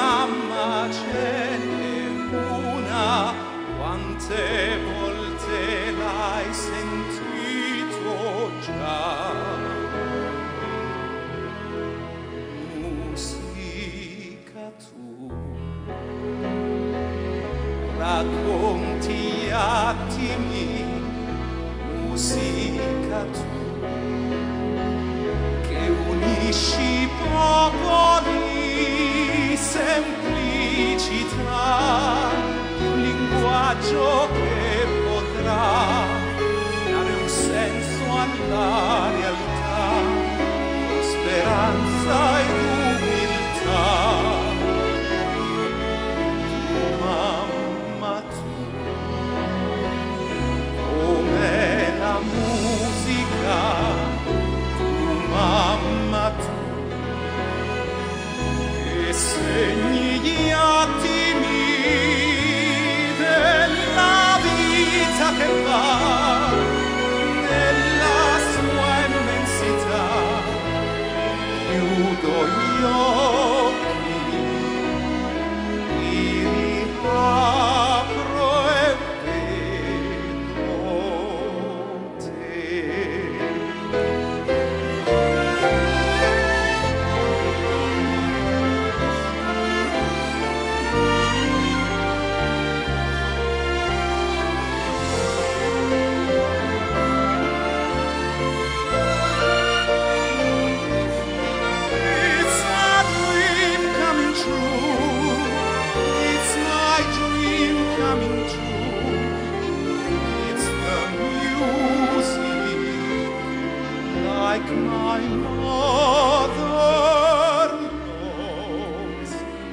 mamma ce n'è una, quante volte l'hai sentito già. Musica tu, racconti attimi, musica tu, che unisci popoli, semplicità, di un linguaggio che potrà dare un senso alla realtà, speranza ed umiltà. Mamma tu, come la musica, mamma tu, che segni gli attimi della vita che va nella sua immensità. Chiudo gli occhi, li riapro e vedo te. Like my mother loves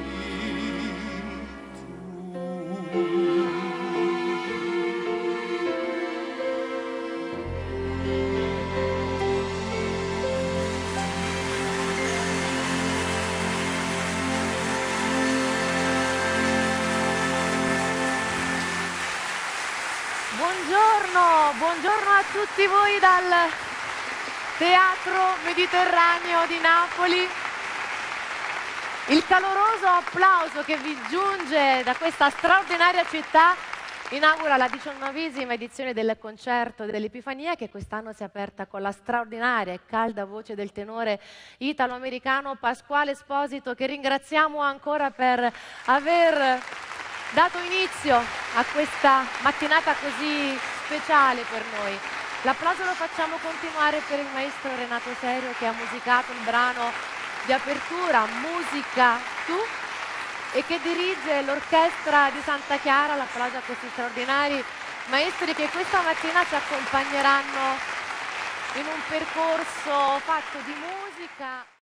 Buongiorno, buongiorno a tutti voi dal Teatro Mediterraneo di Napoli. Il caloroso applauso che vi giunge da questa straordinaria città inaugura la 19ª edizione del concerto dell'Epifania, che quest'anno si è aperta con la straordinaria e calda voce del tenore italo-americano Pasquale Esposito, che ringraziamo ancora per aver dato inizio a questa mattinata così speciale per noi. L'applauso lo facciamo continuare per il maestro Renato Serio, che ha musicato il brano di apertura, Musica tu, e che dirige l'orchestra di Santa Chiara. L'applauso a questi straordinari maestri che questa mattina ci accompagneranno in un percorso fatto di musica.